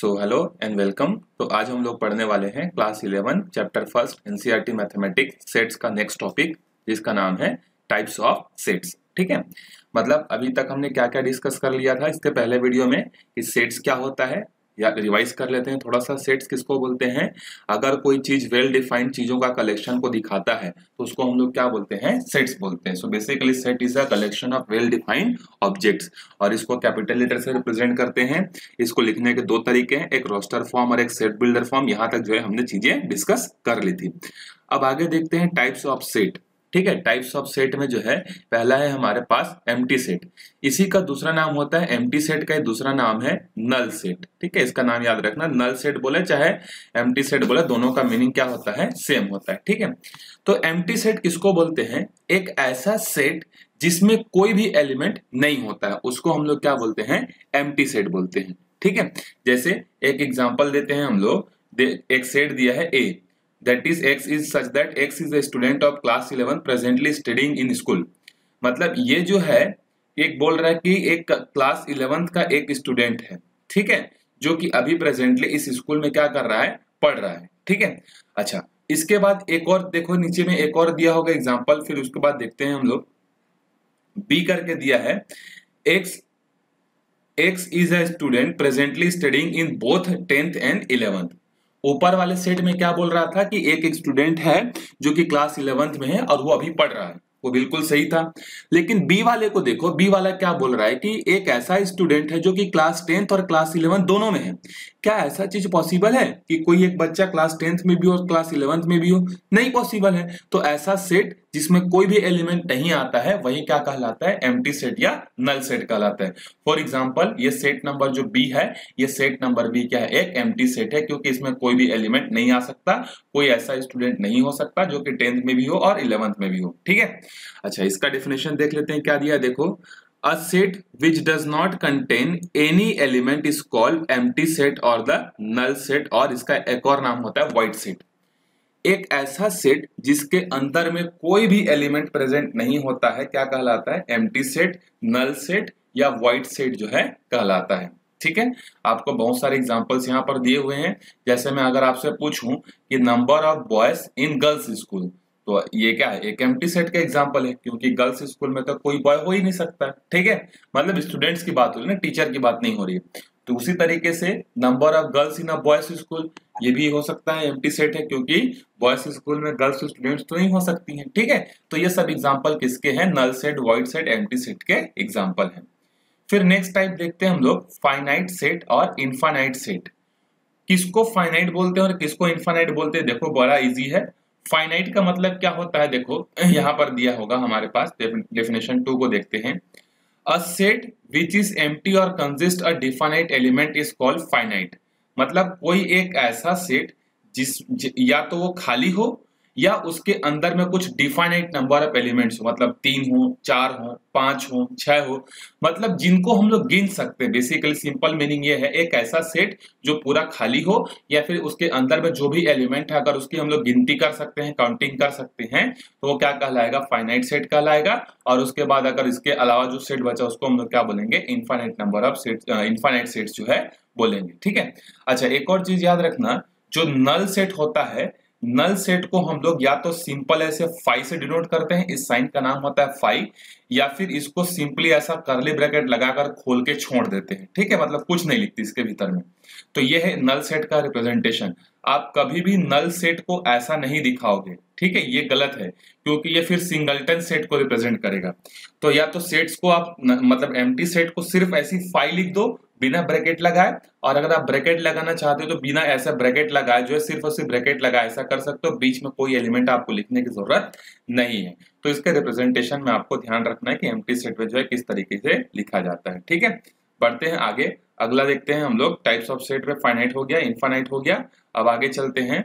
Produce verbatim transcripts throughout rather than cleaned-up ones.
So hello and welcome. तो आज हम लोग पढ़ने वाले हैं class eleven chapter first NCERT mathematics sets का नेक्स्ट टॉपिक, जिसका नाम है टाइप्स ऑफ सेट्स। ठीक है, मतलब अभी तक हमने क्या क्या डिस्कस कर लिया था इसके पहले वीडियो में कि सेट्स क्या होता है, या रिवाइज कर लेते हैं थोड़ा सा। सेट्स किसको बोलते हैं? अगर कोई चीज वेल डिफाइंड चीजों का कलेक्शन को दिखाता है तो उसको हम लोग क्या बोलते हैं? सेट्स बोलते हैं। So basically set is a collection of well defined objects, और इसको कैपिटल लेटर से रिप्रेजेंट करते हैं। इसको लिखने के दो तरीके हैं, एक रोस्टर फॉर्म और एक सेट बिल्डर फॉर्म। यहां तक जो है हमने चीजें डिस्कस कर ली थी। अब आगे देखते हैं टाइप्स ऑफ सेट। ठीक है, टाइप्स ऑफ सेट में जो है पहला है हमारे पास एम्प्टी सेट। इसी का दूसरा नाम होता है एम्प्टी सेट का दूसरा नाम है नल सेट। ठीक है, इसका नाम याद रखना, नल सेट बोले चाहे एम्प्टी सेट बोले, दोनों का मीनिंग क्या होता है? सेम होता है। ठीक है, तो एम्प्टी सेट किसको बोलते हैं? एक ऐसा सेट जिसमें कोई भी एलिमेंट नहीं होता है, उसको हम लोग क्या बोलते हैं? एम्प्टी सेट बोलते हैं। ठीक है, जैसे एक एग्जांपल देते हैं हम लोग, एक सेट दिया है A, that is x is such that x is a student of class eleven presently studying in school। मतलब ये जो है एक बोल रहा है कि एक क्लास इलेवेंथ का एक स्टूडेंट है, ठीक है, जो कि अभी प्रेजेंटली इस स्कूल में क्या कर रहा है? पढ़ रहा है। ठीक है, अच्छा, इसके बाद एक और देखो, नीचे में एक और दिया होगा एग्जांपल, फिर उसके बाद देखते हैं हम लोग। बी करके दिया है x x is a student presently studying in both tenth and eleventh. ऊपर वाले सेट में क्या बोल रहा था कि एक एक स्टूडेंट है जो कि क्लास इलेवेंथ में है और वो अभी पढ़ रहा है, वो बिल्कुल सही था। लेकिन बी वाले को देखो, बी वाला क्या बोल रहा है कि एक ऐसा स्टूडेंट है जो कि क्लास टेंथ और क्लास इलेवेंथ दोनों में है। क्या ऐसा चीज पॉसिबल है कि कोई एक बच्चा क्लास टेंथ में भी हो और क्लास इलेवेंथ में भी हो? नहीं पॉसिबल है। तो ऐसा सेट जिसमें कोई भी एलिमेंट नहीं आता है वही क्या कहलाता है? एम्प्टी सेट या नल सेट कहलाता है। फॉर एग्जाम्पल, ये सेट नंबर जो बी है, ये सेट नंबर बी क्या है? एक एम्प्टी सेट है, क्योंकि इसमें कोई भी एलिमेंट नहीं आ सकता, कोई ऐसा स्टूडेंट नहीं हो सकता जो कि टेंथ में भी हो और इलेवेंथ में भी हो। ठीक है, अच्छा, इसका डेफिनेशन देख लेते हैं क्या दिया। देखो, a set which does not contain any element is called empty set or the null set, और इसका एक और नाम होता है void set। एक ऐसा सेट जिसके अंदर में कोई भी एलिमेंट प्रेजेंट नहीं होता है क्या कहलाता है? एम्प्टी सेट, नल सेट या void सेट जो है कहलाता है। ठीक है, आपको बहुत सारे एग्जांपल्स यहाँ पर दिए हुए हैं। जैसे मैं अगर आपसे पूछूं कि number of boys in girls school, तो ये क्या है? एक एम्प्टी सेट का एग्जांपल है, क्योंकि गर्ल्स स्कूल में तो कोई बॉय हो ही नहीं सकता। ठीक है, मतलब स्टूडेंट्स की बात हो रही है ना, टीचर की बात नहीं हो रही है। तो उसी तरीके से number of girls in a boys school, ये भी हो सकता है एम्प्टी सेट है, क्योंकि बॉयज स्कूल में गर्ल्स स्टूडेंट्स तो नहीं हो सकती हैं। ठीक है, तो ये सब एग्जांपल किसके हैं? Null set, void set, empty set के एग्जांपल हैं। फिर नेक्स्ट टाइप देखते हैं हम लोग, फाइनाइट सेट और इनफाइनाइट सेट। किसको फाइनाइट बोलते हैं और किसको इनफाइनाइट बोलते हैं? देखो, बड़ा इजी है। फाइनाइट का मतलब क्या होता है? देखो यहाँ पर दिया होगा हमारे पास, डेफिनेशन टू को देखते हैं। A set which is empty और consist a definite element is called finite. मतलब कोई एक ऐसा सेट जिस ज, या तो वो खाली हो या उसके अंदर में कुछ डिफाइनाइट नंबर ऑफ एलिमेंट्स हो, मतलब तीन हो, चार हो, पांच हो, छह हो, मतलब जिनको हम लोग गिन सकते हैं। बेसिकली सिंपल मीनिंग ये है, एक ऐसा सेट जो पूरा खाली हो या फिर उसके अंदर में जो भी एलिमेंट है अगर उसकी हम लोग गिनती कर सकते हैं, काउंटिंग कर सकते हैं, तो वो क्या कहलाएगा? फाइनाइट सेट कहलाएगा। और उसके बाद अगर इसके अलावा जो सेट बचा उसको हम लोग क्या बोलेंगे? Infinite number of set, infinite sets जो है बोलेंगे। ठीक है, अच्छा, एक और चीज याद रखना, जो नल सेट होता है, नल सेट को हम लोग या तो सिंपल ऐसे फाइव से डिनोट करते हैं, इस साइन का नाम होता है फाइव, या फिर इसको सिंपली ऐसा करली ब्रैकेट लगाकर खोल के छोड़ देते हैं। ठीक है, मतलब कुछ नहीं लिखती इसके भीतर में। तो ये है नल सेट का रिप्रेजेंटेशन। आप कभी भी नल सेट को ऐसा नहीं दिखाओगे, ठीक है, ये गलत है, क्योंकि ये फिर सिंगलटन सेट को रिप्रेजेंट करेगा। तो या तो सेट्स को आप न, मतलब एम्प्टी सेट को सिर्फ ऐसी फाइव लिख दो बिना ब्रैकेट लगाए, और अगर आप ब्रैकेट लगाना चाहते हो तो बिना ऐसा ब्रैकेट लगाए जो है सिर्फ और सिर्फ ब्रैकेट लगाए, ऐसा कर सकते हो। बीच में कोई एलिमेंट आपको लिखने की जरूरत नहीं है। तो इसके रिप्रेजेंटेशन में आपको ध्यान रखना है कि एम्प्टी सेट में जो है किस तरीके से लिखा जाता है। ठीक है, बढ़ते हैं आगे, अगला देखते हैं हम लोग। टाइप्स ऑफ सेट में फाइनाइट हो गया, इनफाइनाइट हो गया। अब आगे चलते हैं,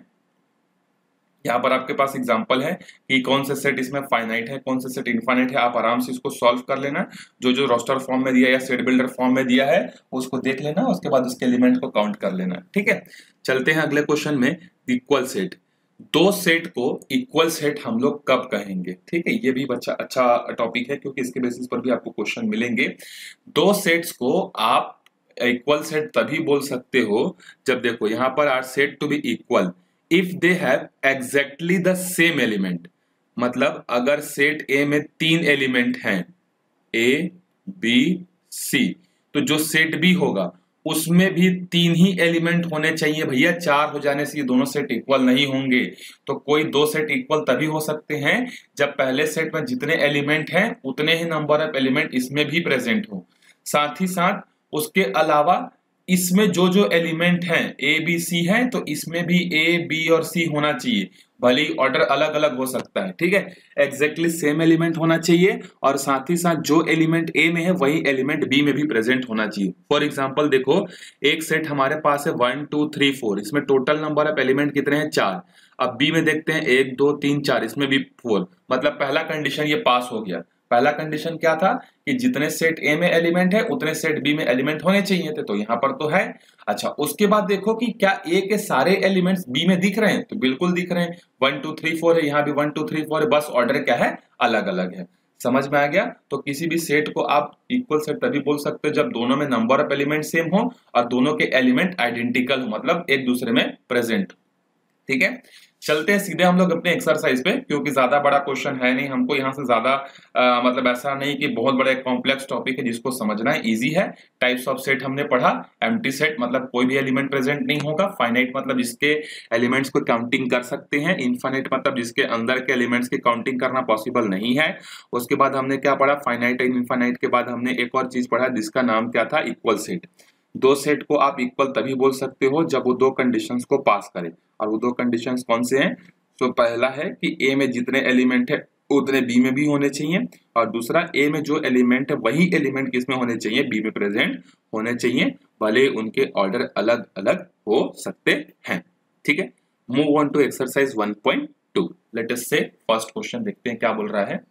यहाँ पर आपके पास एग्जांपल है कि कौन से सेट इसमें फाइनाइट है, कौन से सेट इनफाइनाइट है। आप आराम से इसको सॉल्व कर लेना, जो जो रोस्टर फॉर्म में दिया या सेट बिल्डर फॉर्म में दिया है उसको देख लेना, उसके बाद उसके एलिमेंट को काउंट कर लेना। ठीक है, चलते हैं अगले क्वेश्चन में। इक्वल सेट, दो सेट को इक्वल सेट हम लोग कब कहेंगे? ठीक है, ये भी बच्चा अच्छा टॉपिक है, क्योंकि इसके बेसिस पर भी आपको क्वेश्चन मिलेंगे। दो सेट्स को आप इक्वल सेट तभी बोल सकते हो जब देखो यहाँ पर are said to be equal if they have exactly the same element. मतलब अगर सेट ए में तीन एलिमेंट हैं ए बी सी, तो जो सेट बी होगा उसमें भी तीन ही एलिमेंट होने चाहिए भैया। चार हो जाने से ये दोनों सेट इक्वल नहीं होंगे। तो कोई दो सेट इक्वल तभी हो सकते हैं जब पहले सेट में जितने एलिमेंट हैं उतने ही नंबर ऑफ एलिमेंट इसमें भी प्रेजेंट हो। साथ ही साथ उसके अलावा इसमें जो जो एलिमेंट हैं ए बी सी है तो इसमें भी ए बी और सी होना चाहिए, भले ही ऑर्डर अलग अलग हो सकता है। ठीक है, एग्जैक्टली सेम एलिमेंट होना चाहिए और साथ ही साथ जो एलिमेंट ए में है वही एलिमेंट बी में भी प्रेजेंट होना चाहिए। फॉर एग्जांपल देखो, एक सेट हमारे पास है वन टू थ्री फोर, इसमें टोटल नंबर ऑफ एलिमेंट कितने हैं? चार। अब बी में देखते हैं एक दो तीन चार, इसमें भी फोर। मतलब पहला कंडीशन ये पास हो गया। पहला कंडीशन क्या था कि जितने सेट ए में एलिमेंट है उतने सेट बी में एलिमेंट होने चाहिए थे, तो यहाँ पर तो है। अच्छा, उसके बाद देखो कि क्या ए के सारे एलिमेंट्स बी में दिख रहे हैं? तो बिल्कुल दिख रहे हैं। वन टू थ्री फोर है, यहाँ भी वन टू थ्री फोर है, बस ऑर्डर क्या है? अलग अलग है। समझ में आ गया? तो किसी भी सेट को आप इक्वल सेट तभी बोल सकते हो जब दोनों में नंबर ऑफ एलिमेंट सेम हो और दोनों के एलिमेंट आइडेंटिकल हो, मतलब एक दूसरे में प्रेजेंट हो। ठीक है, चलते हैं सीधे हम लोग अपने एक्सरसाइज पे, क्योंकि ज्यादा बड़ा क्वेश्चन है नहीं। हमको यहाँ से ज्यादा आ, मतलब ऐसा नहीं कि बहुत बड़ा कॉम्प्लेक्स टॉपिक है जिसको समझना है, इजी है। टाइप्स ऑफ सेट हमने पढ़ा। एम्प्टी सेट मतलब कोई भी एलिमेंट प्रेजेंट नहीं होगा। फाइनाइट मतलब जिसके एलिमेंट्स को काउंटिंग कर सकते हैं। इनफाइनाइट मतलब जिसके अंदर के एलिमेंट्स की काउंटिंग करना पॉसिबल नहीं है। उसके बाद हमने क्या पढ़ा? फाइनाइट एंड इनफाइनाइट के बाद हमने एक और चीज पढ़ा जिसका नाम क्या था? Equal set. दो सेट को आप इक्वल तभी बोल सकते हो जब वो दो कंडीशंस को पास करे। और वो दो कंडीशंस कौन से हैं? तो पहला है कि ए में जितने एलिमेंट है उतने बी में भी होने चाहिए, और दूसरा ए में जो एलिमेंट है वही एलिमेंट किसमें होने चाहिए? बी में प्रेजेंट होने चाहिए, भले उनके ऑर्डर अलग अलग हो सकते हैं। ठीक है, move on to exercise one point two. Let us see first question देखते हैं क्या बोल रहा है।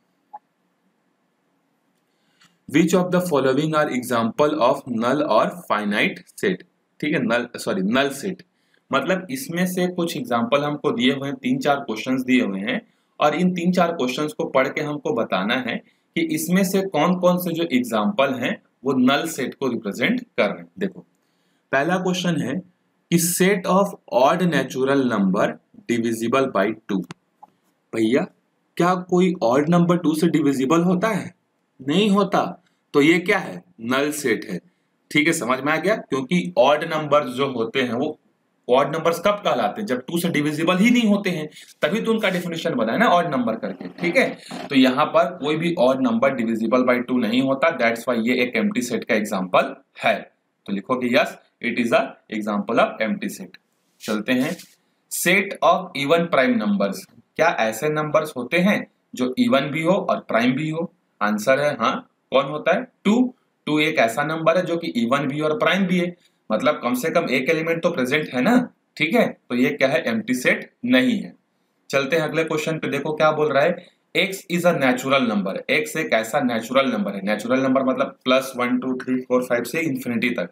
Which of the following are example of null और finite set? ठीक है, नल सॉरी नल सेट। मतलब इसमें से कुछ एग्जाम्पल हमको दिए हुए हैं, तीन चार क्वेश्चंस दिए हुए हैं और इन तीन चार क्वेश्चंस को पढ़ के हमको बताना है कि इसमें से कौन कौन से जो एग्जाम्पल हैं वो नल सेट को रिप्रेजेंट कर रहे हैं। देखो, पहला क्वेश्चन है कि set of odd natural number divisible by two. भैया क्या कोई ऑड नंबर टू से डिविजिबल होता है? नहीं होता। तो ये क्या है? नल सेट है। ठीक है, समझ में आ गया? क्योंकि ऑड नंबर्स जो होते हैं वो ऑड नंबर्स कब कहलाते हैं? जब टू से डिविजिबल ही नहीं होते हैं, तभी तो उनका डेफिनेशन बना है ना ऑड नंबर करके। ठीक है, तो यहाँ पर कोई भी odd number divisible by two नहीं होता। दैट्स व्हाई ये एक एम्प्टी सेट का एग्जांपल है। तो लिखोगे yes, it is a example of empty set. चलते हैं, set of even prime numbers. क्या ऐसे नंबर्स होते हैं जो इवन भी हो और प्राइम भी हो? आंसर है हाँ। कौन होता है? टू। टू एक ऐसा नंबर है जो कि इवन भी और प्राइम भी है, मतलब कम से कम एक एलिमेंट तो प्रेजेंट है ना। ठीक है, तो ये क्या है? एम्प्टी सेट नहीं है। चलते हैं अगले क्वेश्चन पे। देखो क्या बोल रहा है, x is a natural number. x एक ऐसा नेचुरल नंबर है। नेचुरल नंबर मतलब plus one two three four five से इंफिनिटी तक,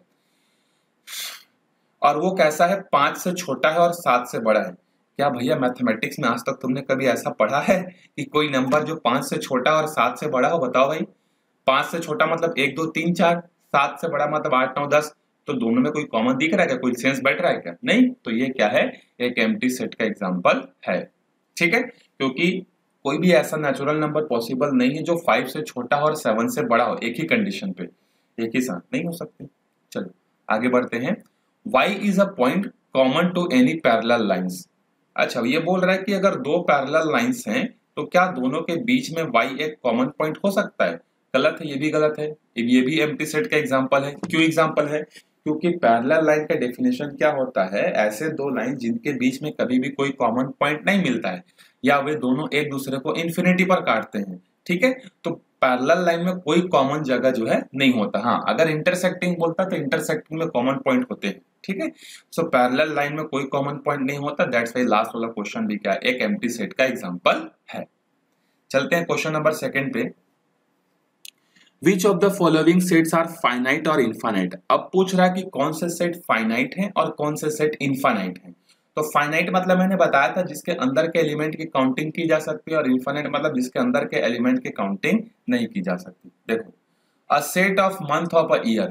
और वो कैसा है? पांच से छोटा है और सात से बड़ा है। क्या भैया मैथमेटिक्स में आज तक तुमने कभी ऐसा पढ़ा है कि कोई नंबर जो पांच से छोटा और सात से बड़ा हो? बताओ भाई। पांच से छोटा मतलब एक दो तीन चार, सात से बड़ा मतलब आठ नौ दस। तो दोनों में कोई कॉमन दिख रहा है क्या? कोई सेंस बैठ रहा है क्या? नहीं। तो ये क्या है? एक एम्प्टी सेट का एग्जांपल है। ठीक है, क्योंकि कोई भी ऐसा नेचुरल नंबर पॉसिबल नहीं है जो फाइव से छोटा हो और सेवन से बड़ा हो एक ही कंडीशन पे, एक ही साथ नहीं हो सकते। चलो आगे बढ़ते हैं। y is a point common to any parallel lines. अच्छा, ये बोल रहा है कि अगर दो पैरेलल लाइंस हैं तो क्या दोनों के बीच में y एक कॉमन पॉइंट हो सकता है? गलत है, ये भी गलत है। ये भी एम्प्टी सेट का एग्जांपल है। क्यों एग्जांपल है? क्योंकि पैरेलल लाइन का डेफिनेशन क्या होता है? ऐसे दो लाइन जिनके बीच में कभी भी कोई कॉमन पॉइंट नहीं मिलता है, या वे दोनों एक दूसरे को इन्फिनिटी पर काटते हैं। ठीक है, तो पैरेलल लाइन में कोई कॉमन जगह जो है नहीं होता। हाँ, अगर इंटरसेक्टिंग बोलता तो इंटरसेक्टिंग में कॉमन पॉइंट होते हैं। ठीक है, सो पैरेलल लाइन में कोई कॉमन पॉइंट नहीं होता। दैट्स व्हाई लास्ट वाला क्वेश्चन भी क्या है? एक एम्प्टी सेट का एग्जांपल है। चलते हैं क्वेश्चन नंबर सेकंड पे। Which of the following sets are finite और infinite? अब पूछ रहा है कि कौन से सेट फाइनाइट हैं और कौन से सेट इनफाइनाइट हैं। तो फाइनाइट मतलब मैंने बताया था जिसके अंदर के एलिमेंट की काउंटिंग की जा सकती है, और इनफाइनाइट मतलब जिसके अंदर के एलिमेंट की काउंटिंग नहीं की जा सकती। देखो, a set of month of a year.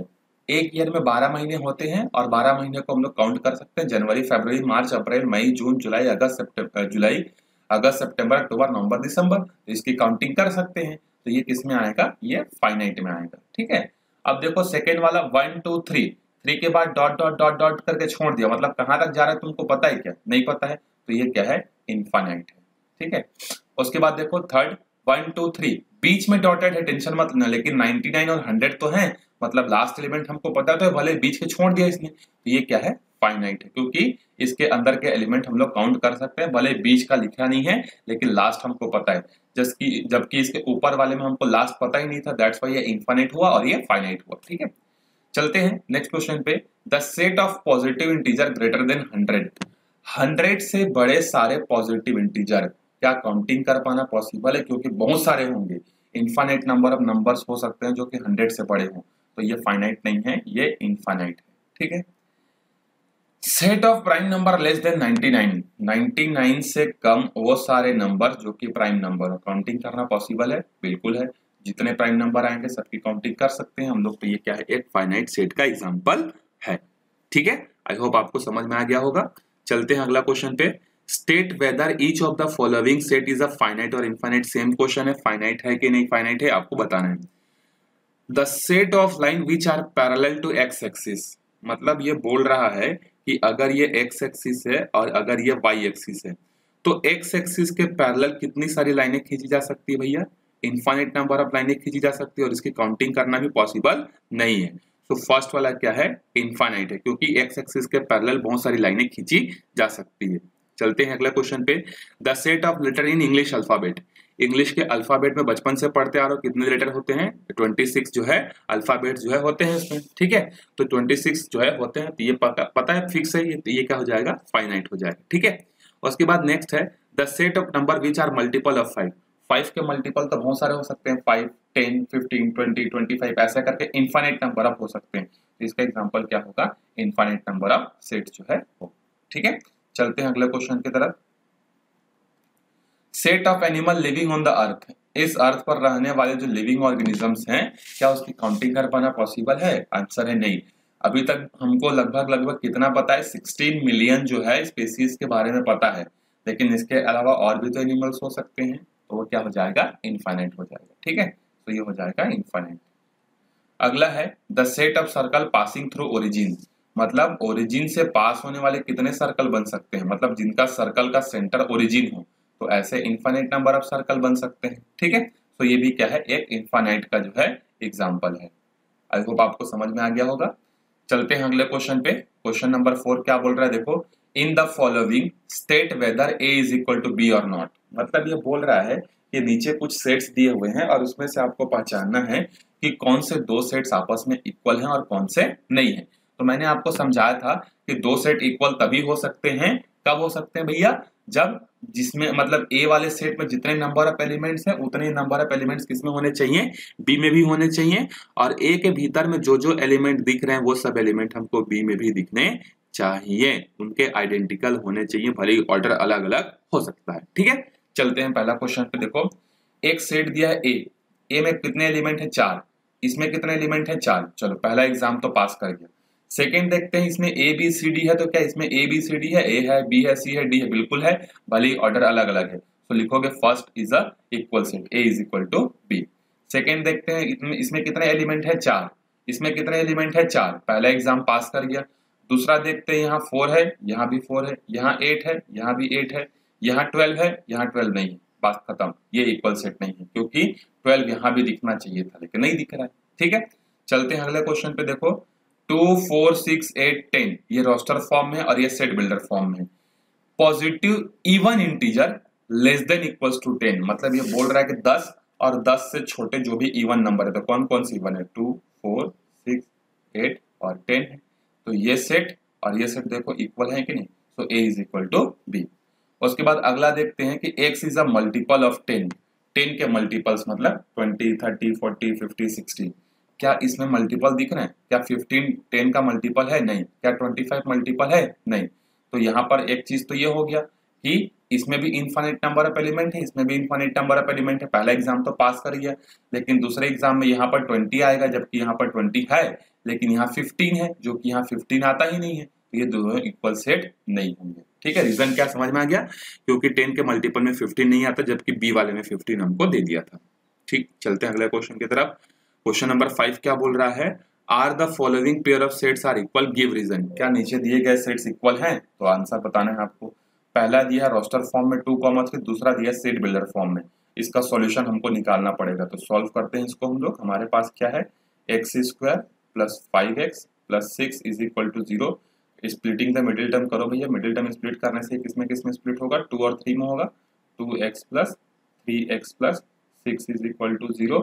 एक ईयर में बारह महीने होते हैं और बारह महीने को हम लोग काउंट कर सकते हैं, जनवरी, फरवरी, मार्च, अप्रैल, मई, जून, जुलाई, अगस्त, सितंबर, जुलाई, अगस्त, सितंबर, अक्टूबर, नवंबर, दिसंबर, तो इसकी काउंटिंग कर सकते हैं। तो ये किस में आएगा, ये फाइनाइट में आएगा। ठीक है, अब देखो सेकेंड वाला वन टू थ्री, थ्री के बाद डॉट डॉट डॉट डॉट करके छोड़ दिया, मतलब कहां तक जा रहा है तुमको पता है क्या, नहीं पता है, तो ये क्या है, इनफाइनाइट है। ठीक है, उसके बाद देखो थर्ड वन टू थ्री, बीच में डॉटेड है, टेंशन मत लेना, लेकिन नाइनटी नाइन और हंड्रेड तो है, मतलब लास्ट एलिमेंट हमको पता तो है, भले बीच के छोड़ दिया इसने, तो ये क्या है, फाइनाइट है, क्योंकि इसके अंदर के एलिमेंट हम लोग काउंट कर सकते हैं, भले बीच का लिखा नहीं है लेकिन लास्ट हमको पता है, जबकि जबकि इसके ऊपर वाले में हमको लास्ट पता ही नहीं था, दैट्स व्हाई ये इनफाइनाइट हुआ और ये फाइनाइट हुआ। ठीक है, चलते हैं नेक्स्ट क्वेश्चन पे। The set of positive integer greater than hundred, hundred से बड़े सारे पॉजिटिव इंटीजर, क्या काउंटिंग कर पाना पॉसिबल है, क्योंकि बहुत सारे होंगे, इनफाइनाइट नंबर ऑफ नंबर्स हो सकते हैं जो कि हंड्रेड से बड़े हों, तो ये फाइनाइट नहीं है, ये इनफाइनाइट है। ठीक है, set of prime number less than ninety nine, ninety nine से कम वो सारे नंबर जो कि प्राइम नंबर हो, काउंटिंग करना पॉसिबल है, बिल्कुल है, जितने प्राइम नंबर आएंगे सबकी काउंटिंग कर सकते हैं हम लोग, तो ये क्या है, एक फाइनाइट सेट का एग्जांपल है। ठीक है, आई होप आपको समझ में आ गया होगा। चलते हैं अगला क्वेश्चन पे। State whether each of the following set is a finite और इनफाइनाइट, सेम क्वेश्चन है, फाइनाइट है कि नहीं फाइनाइट है आपको बताना है। The set of line which are parallel to X axis, मतलब ये बोल रहा है कि अगर ये एक्स एक्सिस है और अगर ये वाई एक्सिस है, तो एक्स एक्सिस के पैरेलल कितनी सारी लाइनें खींची जा सकती है भैया, इनफाइनाइट नंबर ऑफ लाइनें खींची जा सकती है, और इसकी काउंटिंग करना भी पॉसिबल नहीं है। तो फर्स्ट वाला क्या है, इनफाइनाइट है, क्योंकि एक्स एक्सिस के पैरेलल बहुत सारी लाइनें खींची जा सकती है। चलते हैं अगला क्वेश्चन पे। The set of letter in English alphabet, English के अल्फाबेट में बचपन से पढ़ते आ रहे हो, कितने लेटर होते हैं, छब्बीस जो है अल्फाबेट जो है होते हैं इसमें। ठीक है, तो छब्बीस जो है होते हैं, तो ये पता, पता है फिक्स है, ये तो ये क्या हो जाएगा, फाइनाइट हो जाएगा। ठीक है, उसके बाद नेक्स्ट है the set of number which are multiple of five, five के मल्टीपल तो बहुत सारे हो सकते हैं, five, ten, fifteen, twenty, twenty five, ऐसा करके इनफाइनाइट नंबर ऑफ हो सकते हैं, तो इसका एग्जांपल क्या होगा, इनफाइनाइट नंबर ऑफ सेट जो है वो। ठीक है, चलते हैं अगले क्वेश्चन की तरफ। Set of animal living on the earth, इस अर्थ पर रहने वाले जो लिविंग ऑर्गेनिजम्स हैं, क्या उसकी काउंटिंग कर पाना पॉसिबल है, आंसर है नहीं। अभी तक हमको लगभग लगभग कितना पता है, सोलह मिलियन जो है स्पीसीज के बारे में पता है, लेकिन इसके अलावा और भी तो एनिमल्स हो सकते हैं, तो वो क्या हो जाएगा, इनफाइनाइट हो जाएगा। ठीक है, तो ये हो जाएगा इनफाइनाइट। अगला है the set of circle passing through origin, मतलब ओरिजिन से पास होने वाले कितने सर्कल बन सकते हैं, मतलब जिनका सर्कल का सेंटर ओरिजिन हो, तो ऐसे इनफाइनाइट नंबर ऑफ सर्कल बन सकते हैं। ठीक है, तो ये भी क्या है, एक इनफाइनाइट का जो है एग्जांपल है। आई होप आपको समझ में आ गया होगा। चलते हैं अगले क्वेश्चन पे। क्वेश्चन नंबर फोर क्या बोल रहा है, देखो, in the following state whether A is equal to B और नॉट, मतलब ये बोल रहा है कि नीचे कुछ सेट्स दिए हुए हैं और उसमें से आपको पहचानना है कि कौन से दो सेट्स आपस में इक्वल हैं और कौन से नहीं है। तो मैंने आपको समझाया था कि दो सेट इक्वल तभी हो सकते हैं, कब हो सकते हैं भैया, जब जिसमें मतलब ए वाले सेट में जितने नंबर ऑफ एलिमेंट्स हैं उतने नंबर ऑफ एलिमेंट्स किसमें होने चाहिए, बी में भी होने चाहिए, और ए के भीतर में जो जो एलिमेंट दिख रहे हैं वो सब एलिमेंट हमको बी में भी दिखने चाहिए, उनके आइडेंटिकल होने चाहिए, भले ही ऑर्डर अलग अलग हो सकता है। ठीक है, चलते हैं पहला क्वेश्चन पे। देखो, एक सेट दिया है ए, ए में कितने एलिमेंट है, चार, इसमें कितने एलिमेंट है, चार, चलो पहला एग्जाम तो पास कर गया। सेकेंड देखते हैं, इसमें ए बी सी डी है, तो क्या इसमें ए बी सी डी है, ए है, बी है, सी है, डी है, बिल्कुल है, भले ही ऑर्डर अलग अलग है, तो लिखोगे first is a equal set, A is equal to B. Second देखते हैं, इसमें कितने एलिमेंट है, चार, इसमें कितने एलिमेंट है, चार, पहला एग्जाम पास कर गया। दूसरा देखते हैं, यहाँ फोर है, यहाँ भी फोर है, यहाँ एट है, यहाँ भी एट है, यहाँ ट्वेल्व है, यहाँ ट्वेल्व नहीं है, बात खत्म, ये इक्वल सेट नहीं है, क्योंकि ट्वेल्व यहाँ भी दिखना चाहिए था लेकिन नहीं दिख रहा है। ठीक है, चलते हैं अगले क्वेश्चन पे। देखो, two, four, six, eight, ten, ये रोस्टर फॉर्म में और ये सेट बिल्डर फॉर्म में। Positive even integer less than equals to ten, मतलब ये बोल रहा है कि दस और दस से छोटे जो भी इवन नंबर है, तो कौन कौन सी इवन है, टू, फोर, सिक्स, एट और टेन है, तो ये सेट और ये सेट देखो इक्वल है कि नहीं, तो A is equal to B. उसके बाद अगला देखते हैं कि X is a multiple of ten, ten के मल्टीपल्स मतलब twenty, thirty, forty, fifty, sixty, क्या इसमें मल्टीपल दिख रहे हैं, क्या फिफ्टीन टेन का मल्टीपल है, नहीं, क्या ट्वेंटी फाइव मल्टीपल है, नहीं, तो यहाँ पर एक चीज तो ये हो गया कि इसमें भी इनफाइनाइट नंबर ऑफ एलिमेंट है, इसमें भी इनफाइनाइट नंबर ऑफ एलिमेंट है, पहला एग्जाम तो पास कर गया, लेकिन दूसरे एग्जाम में यहाँ पर ट्वेंटी आएगा जबकि यहाँ पर ट्वेंटी है, लेकिन यहाँ फिफ्टीन है, जो कि यहाँ फिफ्टीन आता ही नहीं है, तो ये दोनों इक्वल सेट नहीं होंगे। ठीक है, रीजन क्या समझ में आ गया? क्योंकि टेन के मल्टीपल में फिफ्टीन नहीं आता, जबकि बी वाले में फिफ्टीन हमको दे दिया था। ठीक, चलते हैं अगले क्वेश्चन की तरफ। क्वेश्चन नंबर फाइव क्या बोल रहा है? Are the following pair of sets are equal, give reason. क्या नीचे दिए गए सेट्स इक्वल हैं? तो आंसर बताना है आपको। पहला दिया रोस्टर फॉर्म में टू कॉमा थ्री, दूसरा दिया सेट बिल्डर फॉर्म में। इसका सॉल्यूशन हमको निकालना पड़ेगा, तो सॉल्व करते हैं इसको हम लोग। हमारे पास क्या है? X square plus five X plus six is equal to zero. Splitting the middle term करो भैया। मिडिल टर्म स्प्लिट करने से किसमें किसमें स्प्लिट होगा? टू और थ्री में होगा। Two X plus three X plus six is equal to zero.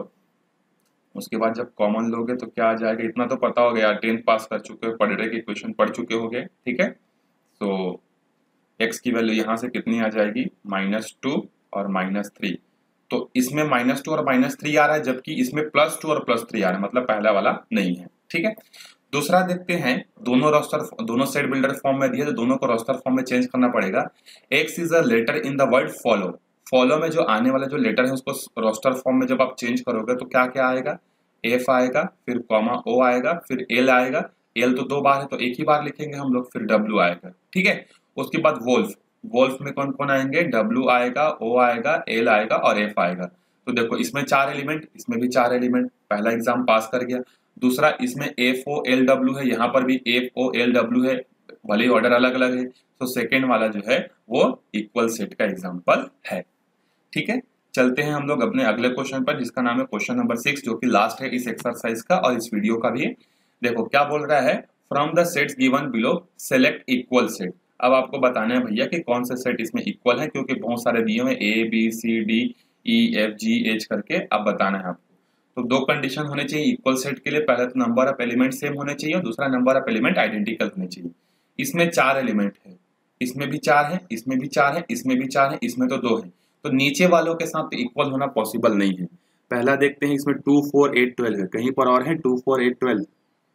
उसके बाद जब कॉमन लोगे तो क्या आ जाएगा? इतना तो पता हो गया, टेंथ पास कर चुके हो, पढ़ रहे के इक्वेशन पढ़ चुके हो गए। ठीक है, तो एक्स की वैल्यू यहाँ से कितनी आ जाएगी? माइनस टू और माइनस थ्री। तो इसमें माइनस टू और माइनस थ्री आ रहा है, जबकि इसमें प्लस टू और प्लस थ्री आ रहा है, मतलब पहला वाला नहीं है। ठीक है, दूसरा देखते हैं। दोनों रोस्टर दोनों सेट बिल्डर फॉर्म में दिए, तो दोनों को रोस्टर फॉर्म में चेंज करना पड़ेगा। X is a letter in the word follow. Follow में जो आने वाला जो लेटर है उसको रोस्टर फॉर्म में जब आप चेंज करोगे तो क्या क्या आएगा? एफ आएगा, फिर कॉमा ओ आएगा, फिर एल आएगा। एल तो दो बार है तो एक ही बार लिखेंगे हम लोग, फिर डब्ल्यू आएगा। ठीक है, उसके बाद वोल्फ। वोल्फ में कौन कौन आएंगे? डब्ल्यू आएगा, ओ आएगा, एल आएगा और एफ आएगा। तो देखो इसमें चार एलिमेंट, इसमें भी चार एलिमेंट। पहला एग्जाम पास कर गया। दूसरा इसमें एफ ओ एल डब्ल्यू है, यहाँ पर भी एफ ओ एल डब्ल्यू है, भले ही ऑर्डर अलग अलग है। तो सेकेंड वाला जो है वो इक्वल सेट का एग्जाम्पल है। ठीक है, चलते हैं हम लोग अपने अगले क्वेश्चन पर, जिसका नाम है क्वेश्चन नंबर सिक्स, जो कि लास्ट है इस एक्सरसाइज का और इस वीडियो का भी। देखो क्या बोल रहा है? From the sets given below select equal set. अब आपको बताना है भैया कि कौन से सेट इसमें इक्वल है, क्योंकि बहुत सारे दिए हुए A B C D E F G H करके। अब बताना है आपको। तो दो कंडीशन होने चाहिए इक्वल सेट के लिए। पहला तो नंबर ऑफ एलिमेंट सेम होने चाहिए और दूसरा नंबर ऑफ एलिमेंट आइडेंटिकल होने चाहिए। इसमें चार एलिमेंट है, इसमें भी चार है, इसमें भी चार है, इसमें भी चार है, इसमें तो दो है। तो नीचे वालों के साथ इक्वल होना पॉसिबल नहीं है। पहला देखते हैं, इसमें टू फोर एट ट्वेल्व है, कहीं पर और है टू फोर एट ट्वेल्व?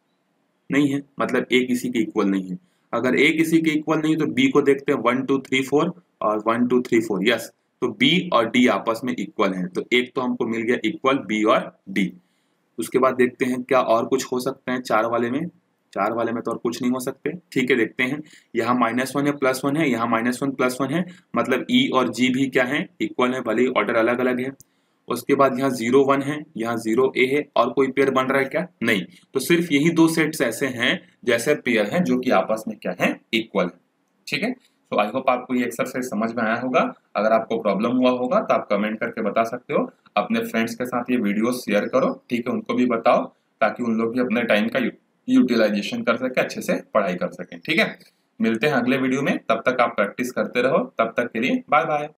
नहीं है, मतलब ए किसी के इक्वल नहीं है। अगर ए किसी के इक्वल नहीं तो बी को देखते हैं, वन टू थ्री फोर और one two three four. Yes, तो बी और डी आपस में इक्वल है, तो एक तो हमको मिल गया इक्वल बी और डी। उसके बाद देखते हैं क्या और कुछ हो सकते हैं चार वाले में। चार वाले में तो और कुछ नहीं हो सकते। ठीक है, देखते हैं। यहाँ माइनस वन है, प्लस वन है, यहाँ माइनस वन प्लस वन है, मतलब ई और जी भी क्या है? इक्वल है, भले ही ऑर्डर अलग अलग है। उसके बाद यहाँ जीरो वन है, यहाँ जीरो ए है, और कोई पेयर बन रहा है क्या? नहीं। तो सिर्फ यही दो सेट्स ऐसे हैं जैसे पेयर हैं जो कि आपस में क्या है? इक्वल है। ठीक है, तो आई होप आपको ये एक्सरसाइज समझ में आया होगा। अगर आपको प्रॉब्लम हुआ होगा तो आप कमेंट करके बता सकते हो। अपने फ्रेंड्स के साथ ये वीडियो शेयर करो। ठीक है, उनको भी बताओ ताकि उन लोग भी अपने टाइम का यूटिलाइजेशन कर सके, अच्छे से पढ़ाई कर सकें। ठीक है, मिलते हैं अगले वीडियो में। तब तक आप प्रैक्टिस करते रहो। तब तक के लिए बाय बाय।